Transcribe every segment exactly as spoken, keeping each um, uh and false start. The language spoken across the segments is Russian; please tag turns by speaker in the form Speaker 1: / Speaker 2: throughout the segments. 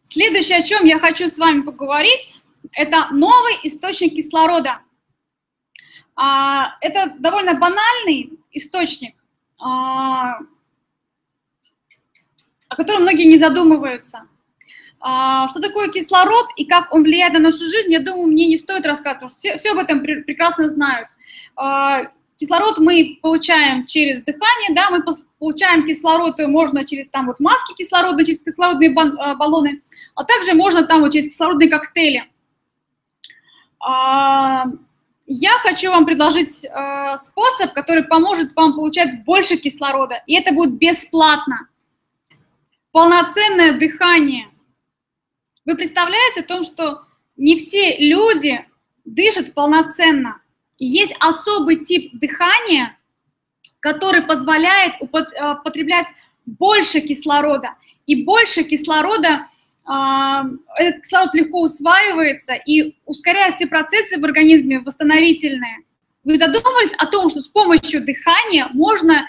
Speaker 1: Следующее, о чем я хочу с вами поговорить, это новый источник кислорода. Это довольно банальный источник, о котором многие не задумываются. Что такое кислород и как он влияет на нашу жизнь, я думаю, мне не стоит рассказывать, потому что все, все об этом прекрасно знают. Кислород мы получаем через дыхание, да, мы получаем кислород, можно через там вот маски кислородные, через кислородные баллоны, а также можно там вот через кислородные коктейли. Я хочу вам предложить способ, который поможет вам получать больше кислорода, и это будет бесплатно. Полноценное дыхание. Вы представляете о том, что не все люди дышат полноценно. Есть особый тип дыхания, который позволяет употреблять больше кислорода. И больше кислорода, этот кислород легко усваивается и ускоряет все процессы в организме восстановительные. Вы задумывались о том, что с помощью дыхания можно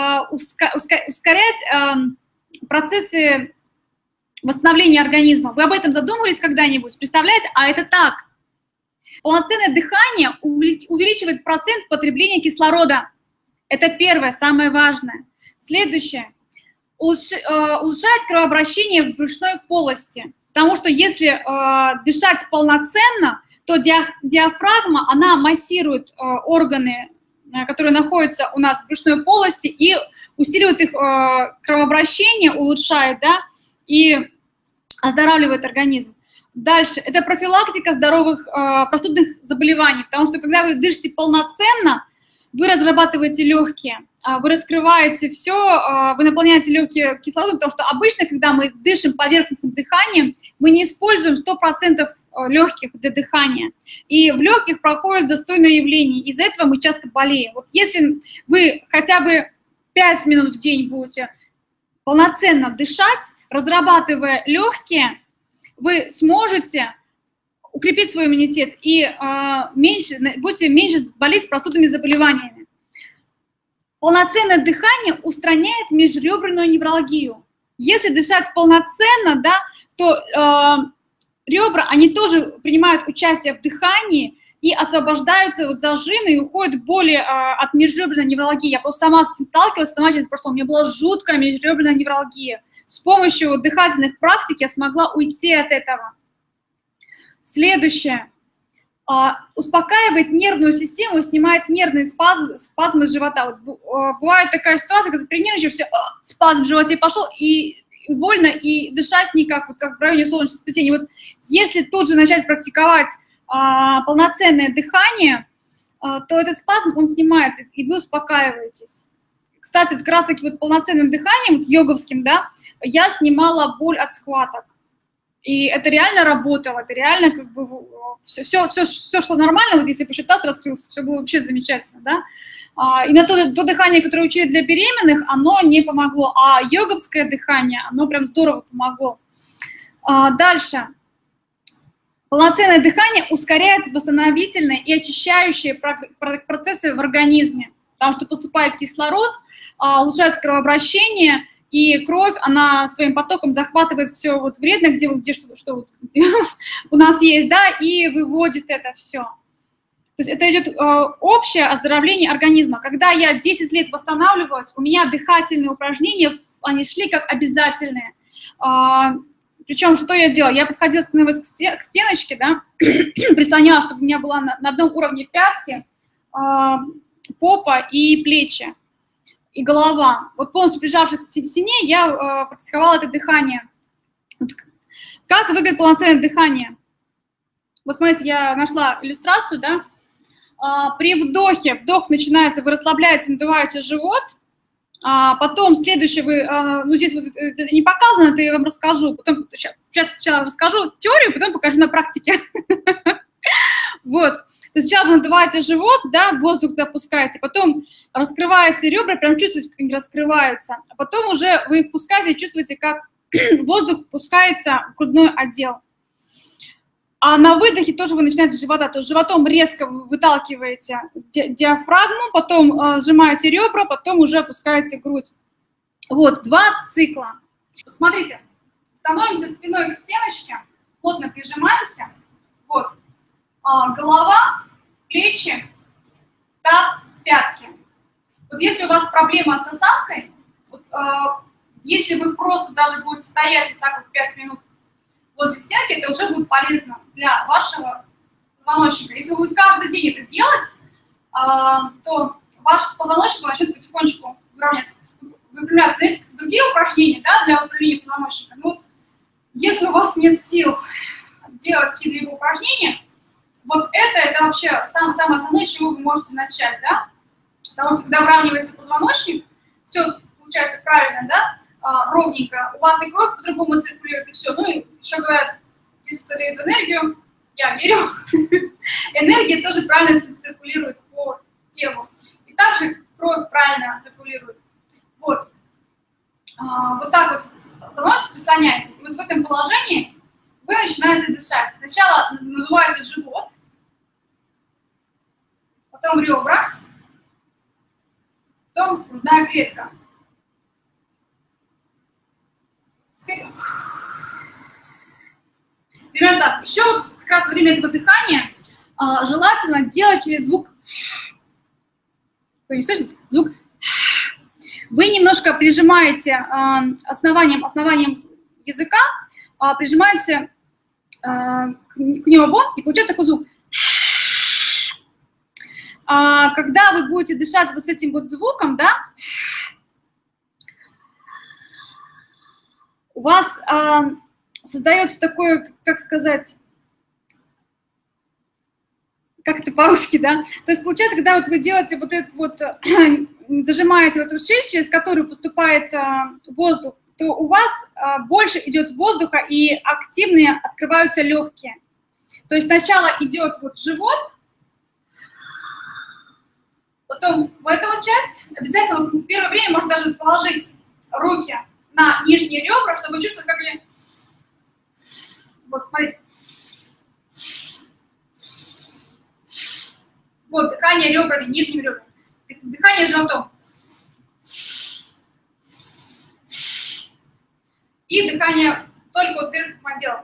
Speaker 1: ускорять процессы восстановления организма? Вы об этом задумывались когда-нибудь? Представляете? А это так. Полноценное дыхание увеличивает процент потребления кислорода. Это первое, самое важное. Следующее. Улучшает кровообращение в брюшной полости. Потому что если э, дышать полноценно, то диафрагма, она массирует э, органы, э, которые находятся у нас в брюшной полости, и усиливает их э, кровообращение, улучшает, да, и оздоравливает организм. Дальше, это профилактика здоровых э, простудных заболеваний, потому что когда вы дышите полноценно, вы разрабатываете легкие, э, вы раскрываете все, э, вы наполняете легкие кислородом, потому что обычно, когда мы дышим поверхностным дыханием, мы не используем сто процентов легких для дыхания, и в легких проходит застойное явление, из-за этого мы часто болеем. Вот если вы хотя бы пять минут в день будете полноценно дышать, разрабатывая легкие, вы сможете укрепить свой иммунитет и э, меньше, будете меньше болеть простудными заболеваниями. Полноценное дыхание устраняет межреберную невралгию. Если дышать полноценно, да, то э, ребра, они тоже принимают участие в дыхании и освобождаются от зажимы, и уходят боли э, от межреберной невралгии. Я просто сама с этим сталкивалась, сама через прошлое, у меня была жуткая межреберная невралгия. С помощью дыхательных практик я смогла уйти от этого. Следующее. Успокаивает нервную систему, снимает нервные спазмы, спазмы живота. Бывает такая ситуация, когда перенервничаешь, спазм в животе пошел, и больно, и дышать никак, вот как в районе солнечного сплетения. Вот если тут же начать практиковать а, полноценное дыхание, а, то этот спазм, он снимается, и вы успокаиваетесь. Кстати, как раз таки вот полноценным дыханием, вот йоговским, да, я снимала боль от схваток. И это реально работало, это реально как бы все, все, все, все шло нормально, вот если бы еще таз раскрылся, все было вообще замечательно, да. А, и на то, то дыхание, которое учили для беременных, оно не помогло, а йоговское дыхание, оно прям здорово помогло. А, дальше. Полноценное дыхание ускоряет восстановительные и очищающие процессы в организме, потому что поступает кислород, улучшается кровообращение, и кровь, она своим потоком захватывает все вот вредное, где, где что, что вот у нас есть, да, и выводит это все. То есть это идет э, общее оздоровление организма. Когда я десять лет восстанавливалась, у меня дыхательные упражнения, они шли как обязательные. Э, причем, что я делала? Я подходила, становилась к, стен, к стеночке, да, прислоняла, чтобы у меня была на, на одном уровне пятки, э, попа и плечи. И голова. Вот полностью прижавшись к стене, я э, практиковала это дыхание. Вот как выглядит полноценное дыхание? Вот смотрите, я нашла иллюстрацию, да. А, при вдохе, вдох начинается, вы расслабляете, надуваете живот, а потом следующее, вы, а, ну здесь вот это не показано, это я вам расскажу, потом, сейчас, сейчас сначала расскажу теорию, потом покажу на практике. Вот, то есть сначала вы надуваете живот, да, воздух допускаете, потом раскрываете ребра, прям чувствуете, как они раскрываются, а потом уже вы впускаете, чувствуете, как воздух впускается в грудной отдел. А на выдохе тоже вы начинаете с живота, то есть животом резко выталкиваете ди диафрагму, потом э, сжимаете ребра, потом уже опускаете грудь. Вот, два цикла. Вот смотрите, становимся спиной к стеночке, плотно прижимаемся. Вот. А, голова, плечи, таз, пятки. Вот если у вас проблема с осанкой, вот, а, если вы просто даже будете стоять вот так вот пять минут возле стенки, это уже будет полезно для вашего позвоночника. Если вы будете каждый день это делать, а, то ваш позвоночник начнет потихонечку выравняться. Выпрямляться. Но есть другие упражнения, да, для выпрямления позвоночника. Но вот, если у вас нет сил делать какие-либо упражнения, вот это, это вообще самое-самое основное, с чего вы можете начать, да? Потому что когда выравнивается позвоночник, все получается правильно, да, а, ровненько, у вас и кровь по-другому циркулирует, и все. Ну и еще говорят, если кто дает энергию, я верю, энергия тоже правильно циркулирует по телу. И также кровь правильно циркулирует. Вот. А, вот так вот становитесь, прислоняетесь. И вот в этом положении вы начинаете дышать. Сначала надуваете живот, потом ребра, потом грудная клетка. Теперь... Примерно так. Еще вот как раз во время этого дыхания а, желательно делать через звук. Кто не слышит? Звук. Вы немножко прижимаете а, основанием, основанием языка, а, прижимаете а, к, к небу, и получается такой звук. А, когда вы будете дышать вот с этим вот звуком, да, у вас а, создается такое, как сказать, как это по-русски, да? То есть получается, когда вот вы делаете вот это вот, зажимаете вот эту шею, через которую поступает а, воздух, то у вас а, больше идет воздуха и активные открываются легкие. То есть сначала идет вот живот, потом в эту вот часть, обязательно вот в первое время можно даже положить руки на нижние ребра, чтобы чувствовать, как они... Вот, смотрите. Вот, дыхание ребрами, нижними ребрами. Дыхание животом. И дыхание только вот верхним отделом.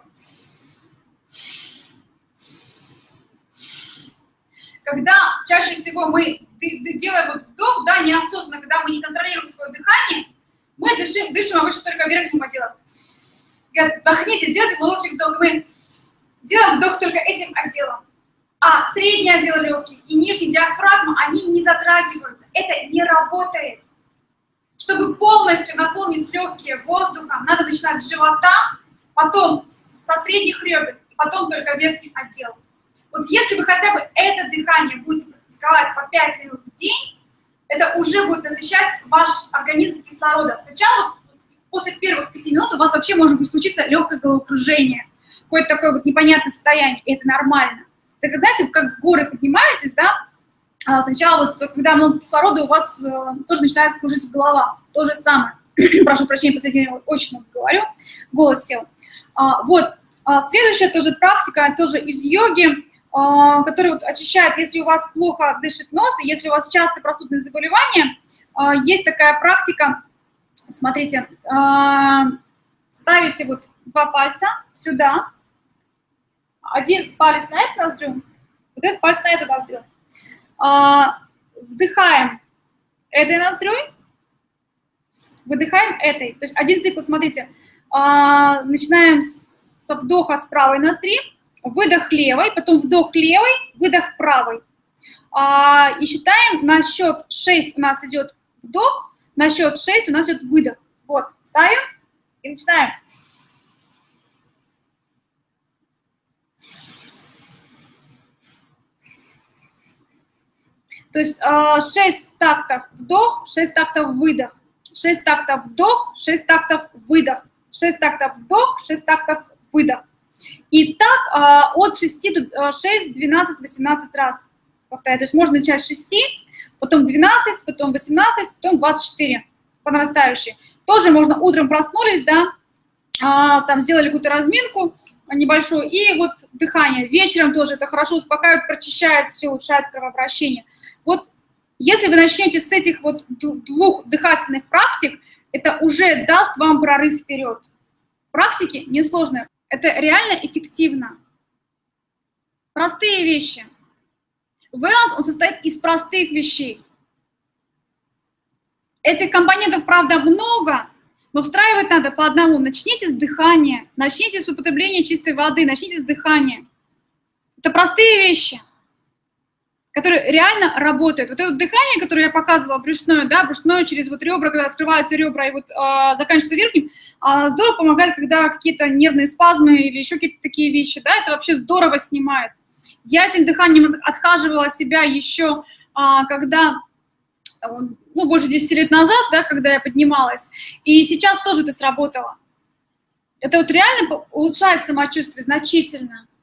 Speaker 1: Когда чаще всего мы делаем вот вдох, да, неосознанно, когда мы не контролируем свое дыхание, мы дышим, дышим обычно только верхним отделом. Вдохните, сделайте глубокий вдох. Мы делаем вдох только этим отделом. А средний отдел легких и нижний диафрагма, они не затрагиваются. Это не работает. Чтобы полностью наполнить легкие воздухом, надо начинать с живота, потом со средних ребер, потом только верхним отделом. Вот если вы хотя бы это дыхание будете практиковать по пять минут в день, это уже будет насыщать ваш организм кислородом. Сначала, после первых пяти минут, у вас вообще может быть случиться легкое головокружение, какое-то такое вот непонятное состояние, и это нормально. Так, знаете, как в горы поднимаетесь, да, сначала, вот, когда много кислорода, у вас э, тоже начинает кружиться голова. То же самое. Прошу прощения, в последнее время очень много говорю, голос сел. А, вот, а, следующая тоже практика, тоже из йоги, а, которая вот очищает, если у вас плохо дышит нос, и если у вас частые простудные заболевания, а, есть такая практика, смотрите, а, ставите вот два пальца сюда, один палец на эту ноздрю, вот этот палец на эту ноздрю. А, вдыхаем этой ноздрёй, выдыхаем этой. То есть один цикл, смотрите, а, начинаем со вдоха с правой ноздри, выдох левой, потом вдох левой, выдох правой. А, и считаем, на счет шесть у нас идет вдох, на счет шесть у нас идет выдох. Вот, ставим и начинаем. То есть шесть тактов вдох, шесть тактов выдох, шесть тактов вдох, шесть тактов выдох, шесть тактов вдох, шесть тактов выдох. И так от шести до шесть, двенадцать, восемнадцать раз повторяю. То есть можно начать с шести, потом двенадцать, потом восемнадцать, потом двадцать четыре по нарастающей. Тоже можно утром проснулись, да, там сделали какую-то разминку небольшую, и вот дыхание. Вечером тоже это хорошо успокаивает, прочищает все, улучшает кровообращение. Вот если вы начнете с этих вот двух дыхательных практик, это уже даст вам прорыв вперед. практики несложные. Это реально эффективно. Простые вещи. Wellness, он состоит из простых вещей. Этих компонентов, правда, много, но встраивать надо по одному. Начните с дыхания, начните с употребления чистой воды, начните с дыхания. Это простые вещи, которые реально работают. Вот это вот дыхание, которое я показывала, брюшное, да, брюшное через вот ребра, когда открываются ребра и вот э, заканчивается верхним, э, здорово помогает, когда какие-то нервные спазмы или еще какие-то такие вещи, да, это вообще здорово снимает. Я этим дыханием отхаживала себя еще, э, когда... ну, больше десяти лет назад, да, когда я поднималась, и сейчас тоже это сработало. Это вот реально улучшает самочувствие значительно.